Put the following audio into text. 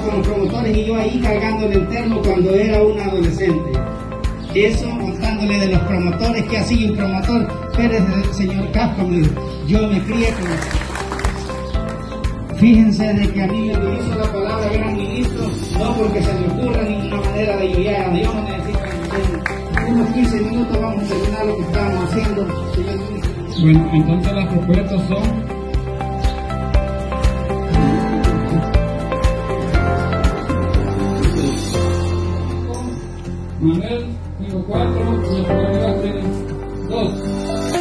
con los promotores y yo ahí cargándole el termo cuando era un adolescente. Eso contándole de los promotores, que hacía un promotor. Pérez, señor Casco, me dijo, yo me crié con eso. Fíjense de que a mí me utilizo la palabra gran ministro, no porque se me ocurra ninguna manera de ayudar. Dios no necesita dinero. En unos 15 minutos vamos a terminar lo que estábamos haciendo, señor ministro. Bueno, entonces las propuestas son: Manuel, tengo 4, y la comunidad tiene 2.